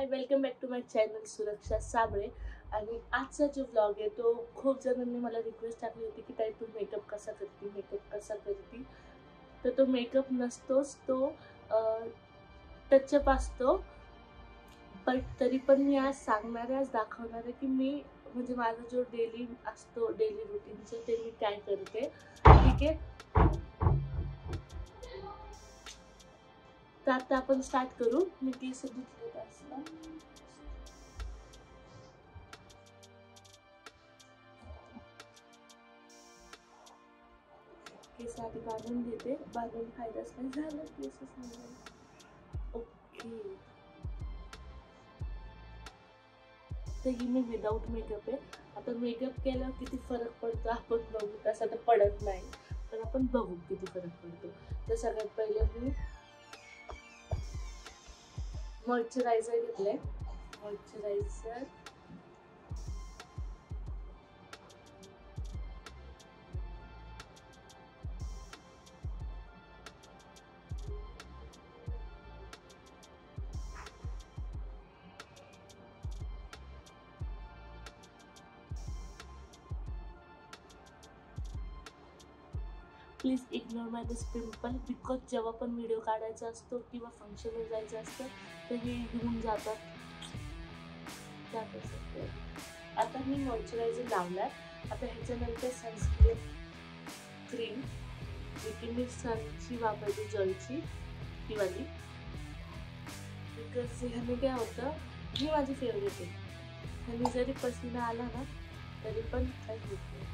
High, welcome back to my channel Suraksha Sabale. आणि आजचा जो व्लॉग आहे तो खूप जणांनी मला रिक्वेस्ट टाकली होती की ताई तू मेकअप कसा करते. तर तो मेकअप नसतोच, तो टचअप असतो. पण तरी पण मी आज सांगणार आहे, आज दाखवणार आहे की मी म्हणजे माझा जो डेली असतो, डेली रुटीनचं ते मी काय करते. ठीक आहे, तर आता आपण स्टार्ट करू. मी केस धुतलेत असता. केस आधी बांधून घेते, बांधून फायदाच नाही झाला, केसच नाही. ओके, तर ही मी विदाऊट मेकअप आहे. आता मेकअप केल्यावर किती फरक पडतो आपण बघू. तसा तर पडत नाही, पण आपण बघू किती फरक पडतो. तर सगळ्यात पहिले मी मॉइश्चरायझर घेतलंय. Moisturiser please ignore my this pimple, because जेव्हा पण व्हिडिओ काढायचा असतो किंवा फंक्शनवर जायचं असतं तर हे घेऊन जातात. आता मी मॉइश्चरायझर लावलाय. आता ह्याच्यानंतर सनस्क्रीन क्रीम, जी मी सनची वापरते, जलची ती वाली. बिकॉज ह्याने काय होतं, ही माझी फेवरेट आहे. ह्याने जरी पसीना आला ना तरी पण काही होत नाही.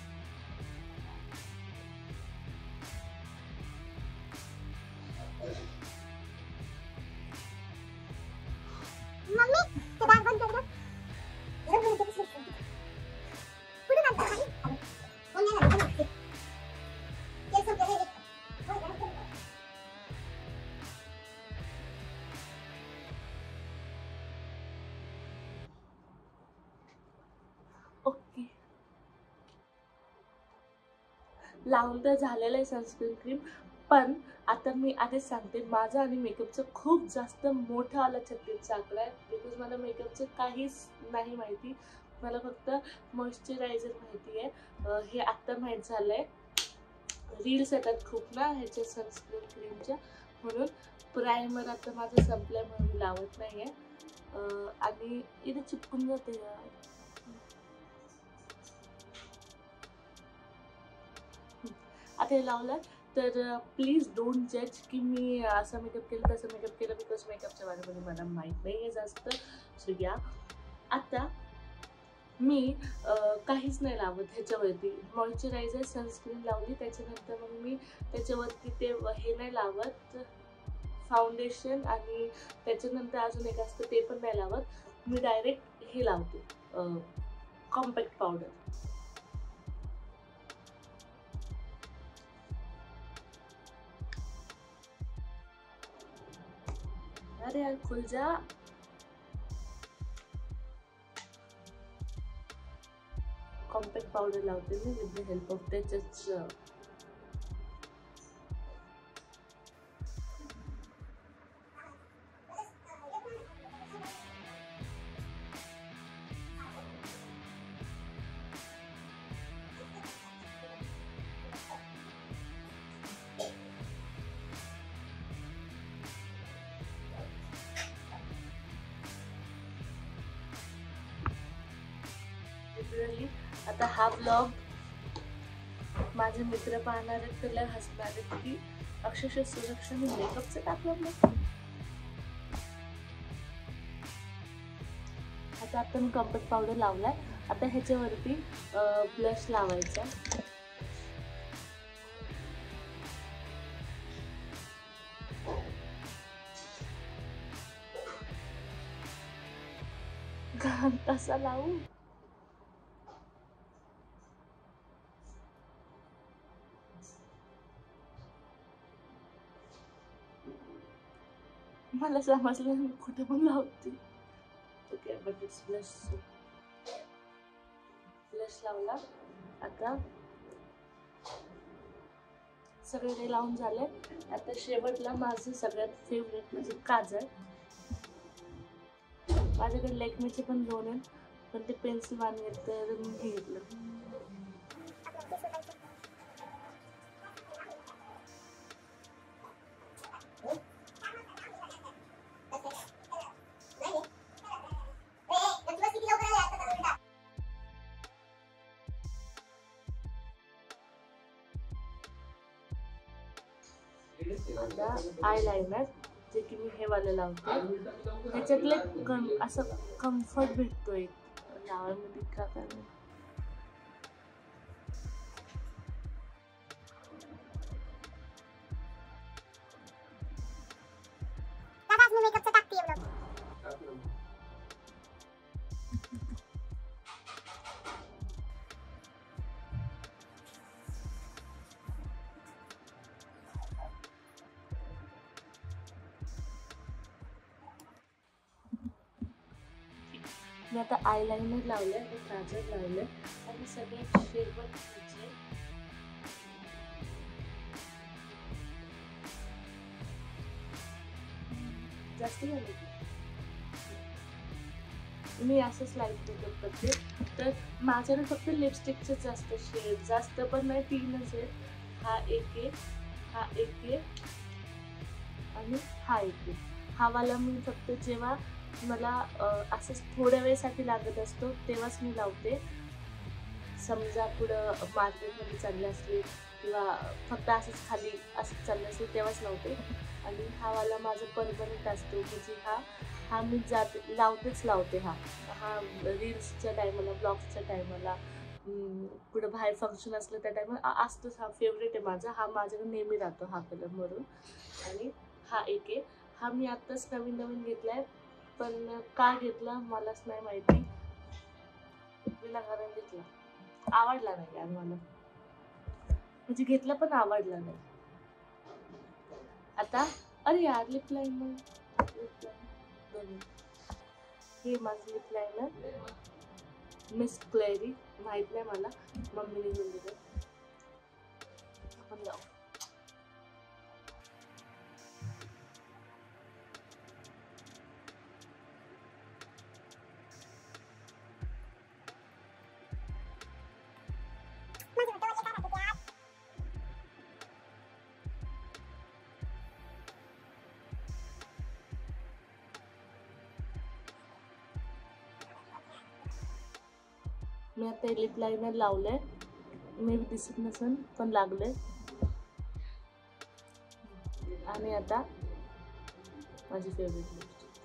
ओके, लावून तर झालेलं आहे सनस्क्रीन क्रीम. पण आता मी आधीच सांगते, माझा आणि मेकअपचं खूप जास्त मोठा आला 36 आकडा आहे. बिकॉज मला मेकअपचं काहीच नाही माहिती. मला फक्त मॉइश्चरायझर माहिती आहे. हे आत्ता माहीत झालं आहे. रील्स येतात खूप ना ह्याच्या सनस्क्रीन क्रीमच्या, म्हणून प्रायमर आता माझं संपल्यामुळे मी लावत नाही आहे. आणि इथे चिपकून जाते यार. आता हे लावलं तर प्लीज डोंट जज की मी असं मेकअप केलं तसं मेकअप केलं, बिकॉज मेकअपच्या बारेमध्ये मला माहीत नाही आहे जास्त. सो या, आता मी काहीच नाही लावत ह्याच्यावरती. मॉइश्चरायझर सनस्क्रीन लावली, त्याच्यानंतर मग मी त्याच्यावरती ते हे नाही लावत, फाउंडेशन. आणि त्याच्यानंतर अजून एक असतं ते पण नाही लावत. मी डायरेक्ट हे लावते, कॉम्पॅक्ट पावडर. अरे यार खुल जा. कॉम्पॅक्ट पावडर लावते मी विथ द हेल्प ऑफ त्याच्याच लिटरली. आता हा ब्लॉग माझे मित्र पाहणार आहेत तर लय हसणार आहेत की अक्षरशः सुरक्षाने मेकअपचं टाकलं नाही. आता आपण कॉम्पॅक्ट पावडर लावलाय. आता ह्याच्यावरती ब्लश लावायचा. कसा लावू? मला समजलं मी कुठे पण लावते. ओके, बट इट्स ब्लश लावला. आता सगळे ते लावून झाले. आता शेवटला माझं सगळ्यात फेवरेट म्हणजे काजळ. माझ्याकडे लेकमीचे पण 2 आहेत, पण ते पेन्सिल वान घेतलं तर मी हे घेतलं. आयलाइनर जे की मी हे वाले लावते, त्याच्यातले असं कम्फर्ट भेटतोय लावायमध्ये का करणार. मी आता आयलाइनर लावलंय, काजळ लावलंय आणि सगळ्यात शेवट जास्त मी असंच लाईट मेकअप करते. तर माझ्याकडे फक्त लिपस्टिकचे जास्त शेड, जास्त पण नाही, 3च आहेत. हा एक आहे, हा एक आहे आणि हा एक आहे. हा वाला मी फक्त जेव्हा मला असंच थोड्या वेळेसाठी लागत असतो तेव्हाच मी लावते. समजा पुढं मार्केटमध्ये चालले असले किंवा फक्त असंच खाली असंच चाललं असेल तेव्हाच लावते. आणि हा वाला माझा परमनंट असतो, म्हणजे हा मी लावते. हा रील्सच्या टायमाला, ब्लॉग्सच्या टायमाला, पुढं बाहेर फंक्शन असलं त्या टायमाला असतोच. हा फेवरेट आहे माझा, हा माझ्याकडे नेहमी राहतो हा कलर म्हणून. आणि हा एक आहे, हा मी आत्ताच नवीन घेतलाय, पण का घेतला मलाच नाही माहिती, विनाकारण घेतला, आवडला नाही यार मला, म्हणजे घेतला पण आवडला नाही. आता अरे यार लिप लाइनर हे माझं लिप लाइनर मिस क्लेरी, माहित नाही मला, मम्मीने घेऊन दिलं. आपण लावू. मी आता लिप लाइनर लावलंय, मे बी दिसत नसेल पण लागलंय. आणि आता माझी फेवरेट लिपस्टिक,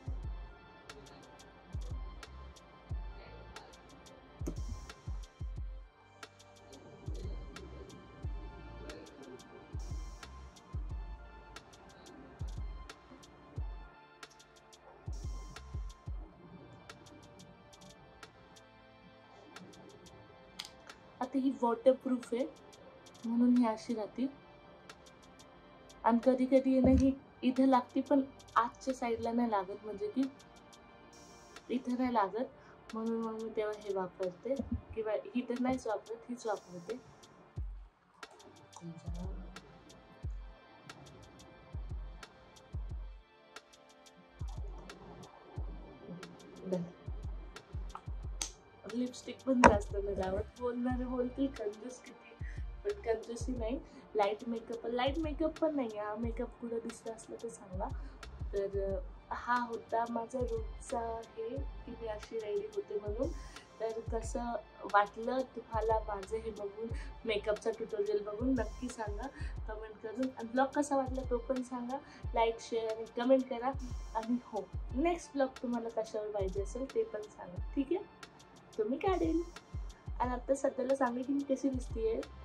आता ही वॉटरप्रूफ आहे म्हणून ही अशी राहते. आणि कधी कधी ना ही इथं लागते पण आजच्या साईडला नाही लागत, म्हणजे की इथं नाही लागत, म्हणून मग मी तेव्हा हे वापरते, किंवा ही तर नाहीच वापरत, हीच वापरते. लिपस्टिक पण जास्त नाही लावत, बोलणारे बोलतील कंजूस किती, पण कंजूसी नाही. लाईट मेकअप पण नाही, हा मेकअप कुठं दिसला असलं तर सांगा. तर हा होता माझा रोजचा हे, की मी अशी रेडी होते म्हणून. तर कसं वाटलं तुम्हाला माझं हे बघून, मेकअपचा ट्युटोरियल बघून, नक्की सांगा कमेंट करून. आणि ब्लॉग कसा वाटला तो पण सांगा, लाईक, शेअर आणि कमेंट करा. आणि हो, नेक्स्ट ब्लॉग तुम्हाला कशावर पाहिजे असेल ते पण सांगा, ठीक आहे, तुम्ही काढेल. आणि आता सध्याला सांगा की मी कशी दिसते आहे.